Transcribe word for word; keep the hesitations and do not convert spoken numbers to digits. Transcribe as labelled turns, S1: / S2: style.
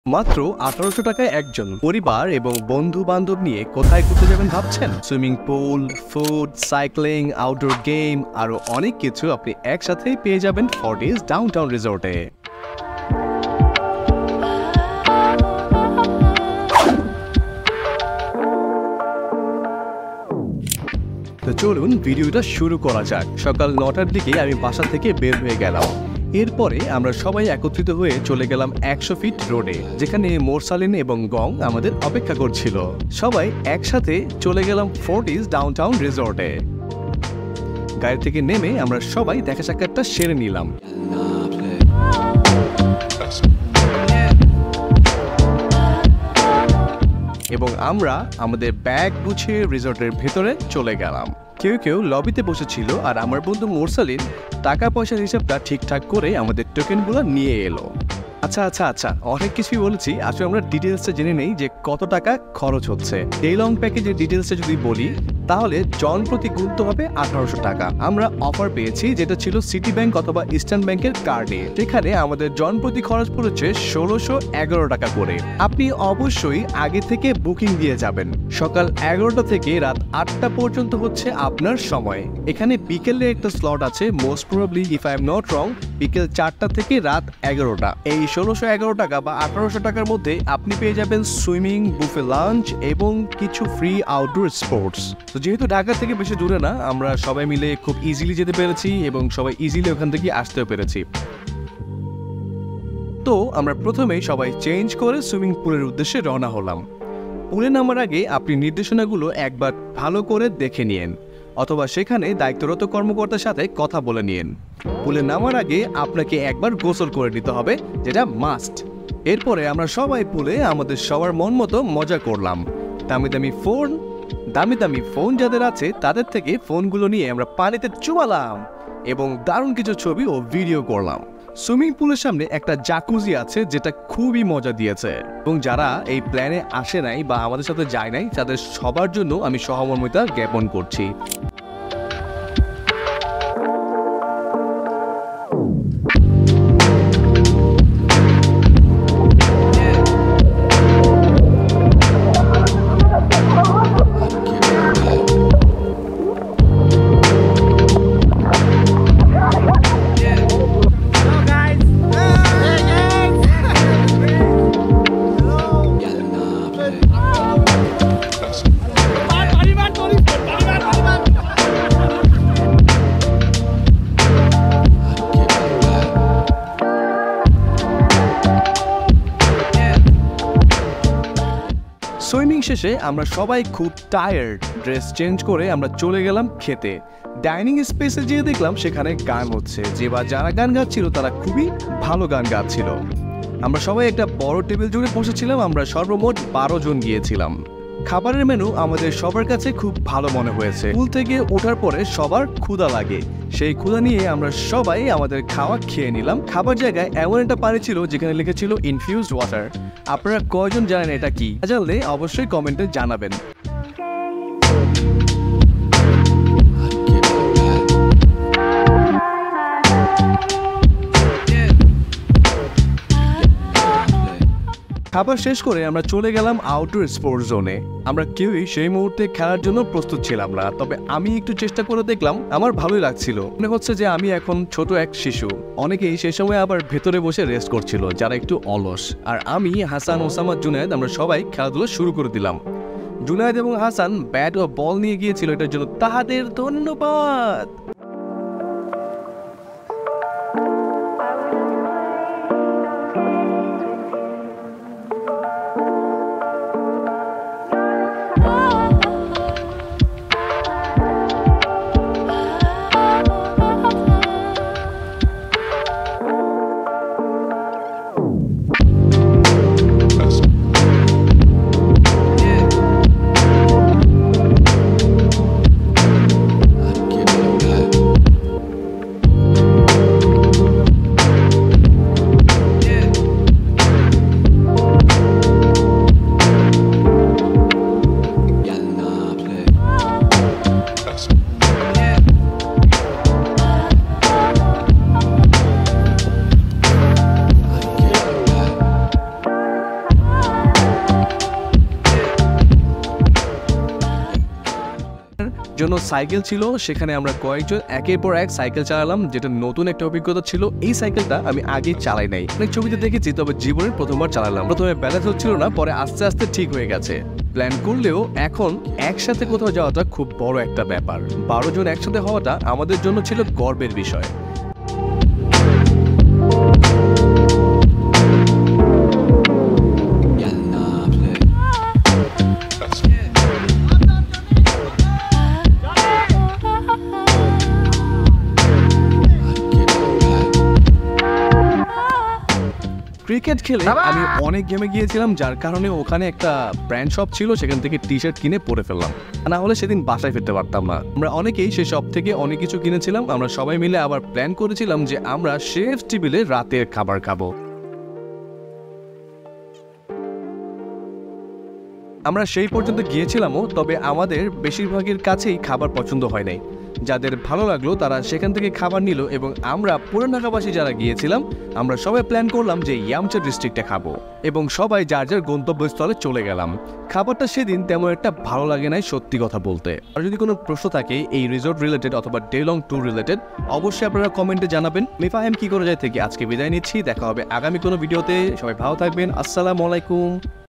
S1: মাত্র আঠারোশো টাকায় একজন পরিবার এবং বন্ধু বান্ধব নিয়ে কোথায় ঘুরতে যাবেন ভাবছেন? Swimming pool, food, cycling, outdoor game আরো অনেক কিছু আপনি একসাথেই পেয়ে যাবেন ফর্টিজ ডাউনটাউন রিসোর্টে। তো চলুন ভিডিওটা শুরু করা যাক। সকাল নটার দিকে আমি বাসা থেকে বের হয়ে গেলাম। এরপরে আমরা সবাই একত্রিত হয়ে চলে গেলাম একশো ফিট রোডে, যেখানে মোরসালিন এবং গং আমাদের অপেক্ষা করছিল। সবাই একসাথে চলে গেলাম ফর্টিজ ডাউনটাউন রিসোর্টে। গাড়ি থেকে নেমে আমরা সবাই দেখা সাক্ষাৎটা সেরে নিলাম এবং আমরা আমাদের ব্যাগ গুছিয়ে রিসোর্টের ভেতরে চলে গেলাম। কেউ কেউ লবিতে বসেছিল আর আমার বন্ধু মোরসালিন টাকা পয়সার হিসাবটা ঠিকঠাক করে আমাদের টোকেনগুলো নিয়ে এলো। আচ্ছা আচ্ছা আচ্ছা অনেক কিছুই বলেছি, আসলে আমরা ডিটেলসটা জেনে নেই যে কত টাকা খরচ হচ্ছে। ডে লং প্যাকেজের ডিটেলসটা যদি বলি তাহলে জন প্রতি গুনতে হবে আঠারোশো টাকা। আমরা অফার পেয়েছি যেটা ছিল সিটি ব্যাংক অথবা ইস্টার্ন ব্যাংকের কার্ডে, যেখানে আমাদের জন প্রতি খরচ পড়েছে ষোলোশো এগারো টাকা করে। আপনি অবশ্যই আগে থেকে বুকিং দিয়ে যাবেন। সকাল এগারোটা থেকে রাত আটটা পর্যন্ত হচ্ছে আপনার সময়। এখানে বিকেলে একটা স্লট আছে, most probably if I am not wrong বিকেল চারটা থেকে রাত এগারোটা। এই ষোলোশো এগারো টাকা বা আঠারোশো টাকার মধ্যে আপনি পেয়ে যাবেন সুইমিং, বুফে লাঞ্চ এবং কিছু ফ্রি আউটডোর স্পোর্টস। তো যেহেতু ঢাকা থেকে বেশি দূরে না, আমরা সবাই মিলে খুব ইজিলি যেতে পেরেছি এবং সবাই ইজিলি ওখান থেকে আসতেও পেরেছি। তো আমরা প্রথমেই সবাই চেঞ্জ করে সুইমিং পুলের উদ্দেশ্যে রওনা হলাম। পুলে নামার আগে আপনি নির্দেশনাগুলো একবার ভালো করে দেখে নিন অথবা সেখানে দায়িত্বরত কর্মকর্তার সাথে কথা বলে নিন। পুলে নামার আগে আপনাকে একবার গোসল করে নিতে হবে, যেটা মাস্ট। এরপরে আমরা সবাই পুলে আমাদের সবার মন মতো মজা করলাম। দামি দামি ফোন দামি দামি ফোন যাদের আছে তাদের থেকে ফোনগুলো নিয়ে আমরা পানিতে চুবালাম এবং দারুণ কিছু ছবি ও ভিডিও করলাম। সুইমিং পুলের সামনে একটা জাকুজি আছে যেটা খুবই মজা দিয়েছে, এবং যারা এই প্ল্যানে আসে নাই বা আমাদের সাথে যায় নাই তাদের সবার জন্য আমি সহমর্মিতা জ্ঞাপন করছি। সুইমিং শেষে আমরা সবাই খুব টায়ার্ড, ড্রেস চেঞ্জ করে আমরা চলে গেলাম খেতে। ডাইনিং স্পেসে যেয়ে দেখলাম সেখানে গান হচ্ছে, যে বা যারা গান গাচ্ছিল তারা খুবই ভালো গান গাচ্ছিল। আমরা সবাই একটা বড় টেবিল জুড়ে বসেছিলাম। আমরা সর্বমোট বারো জন গিয়েছিলাম। খাবারের মেনু আমাদের সবার কাছে খুব ভালো মনে হয়েছে। পুল থেকে ওঠার পরে সবার ক্ষুধা লাগে, সেই ক্ষুধা নিয়ে আমরা সবাই আমাদের খাওয়া খেয়ে নিলাম। খাবার জায়গায় এমন একটা পানি ছিল যেখানে লিখেছিল ইনফিউজড ওয়াটার। আপনারা কয়জন জানেন এটা কি? জানলে অবশ্যই কমেন্টে জানাবেন। খাবার শেষ করে আমরা চলে গেলাম আউটডোর স্পোর্টস জোনে। আমরা কেউই সেই মুহূর্তে খেলার জন্য প্রস্তুত ছিলাম না, তবে আমি একটু চেষ্টা করে দেখলাম, আমার ভালোই লাগছিল। মনে হচ্ছে যে আমি এখন ছোট এক শিশু। অনেকেই সেই সময় আবার ভেতরে বসে রেস্ট করছিল যারা একটু অলস, আর আমি, হাসান, ওসামা, জুনায়েদ আমরা সবাই খেলাধুলা শুরু করে দিলাম। জুনায়েদ এবং হাসান ব্যাট ও বল নিয়ে গিয়েছিল, এটার জন্য তাহাদের ধন্যবাদ। জন্য সাইকেল ছিল, সেখানে আমরা কয়েকজন একের পর এক সাইকেল চালালাম, যেটা নতুন একটা অভিজ্ঞতা ছিল। এই সাইকেলটা আমি আগে চালাই নাই, অনেক ছবিতে দেখেছি, তবে জীবনের প্রথমবার চালালাম। প্রথমে ব্যালেন্স হচ্ছিল না, পরে আস্তে আস্তে ঠিক হয়ে গেছে। প্ল্যান করলেও এখন একসাথে কোথাও যাওয়াটা খুব বড় একটা ব্যাপার। বারো জন একসাথে হওয়াটা আমাদের জন্য ছিল গর্বের বিষয়। ক্রিকেট খেলে আমি অনেক গেমে গিয়েছিলাম, যার কারণে ওখানে একটা ব্র্যান্ড শপ ছিল, সেখান থেকে টি শার্ট কিনে পরে ফেললাম, না হলে সেদিন বাসায় ফিরতে পারতাম না। আমরা অনেকেই সেই শপ থেকে অনেক কিছু কিনেছিলাম। আমরা সবাই মিলে আবার প্ল্যান করেছিলাম যে আমরা শেফ টেবিলে রাতের খাবার খাবো। আমরা সেই পর্যন্ত গিয়েছিলামও, তবে আমাদের বেশিরভাগের কাছেই খাবার পছন্দ হয় নাই। যাদের ভালো লাগলো তারা সেখান থেকে খাবার নিল, এবং আমরা পুরানাগাবাসী যারা গিয়েছিলাম আমরা সবাই প্ল্যান করলাম যে ইয়ামচা ডিস্ট্রিক্টে খাবো, এবং সবাই যার যার গন্তব্যস্থলে চলে গেলাম। খাবারটা সেদিন তেমন একটা ভালো লাগে নাই, সত্যি কথা বলতে। আর যদি কোনো প্রশ্ন থাকে এই রিসোর্ট রিলেটেড অথবা ডে লং ট্যুর রিলেটেড, অবশ্যই আপনারা কমেন্টে জানাবেন। মিফাহেম কি করে যায় থেকে আজকে বিদায় নিচ্ছি, দেখা হবে আগামী কোনো ভিডিওতে। সবাই ভালো থাকবেন, আসসালামু আলাইকুম।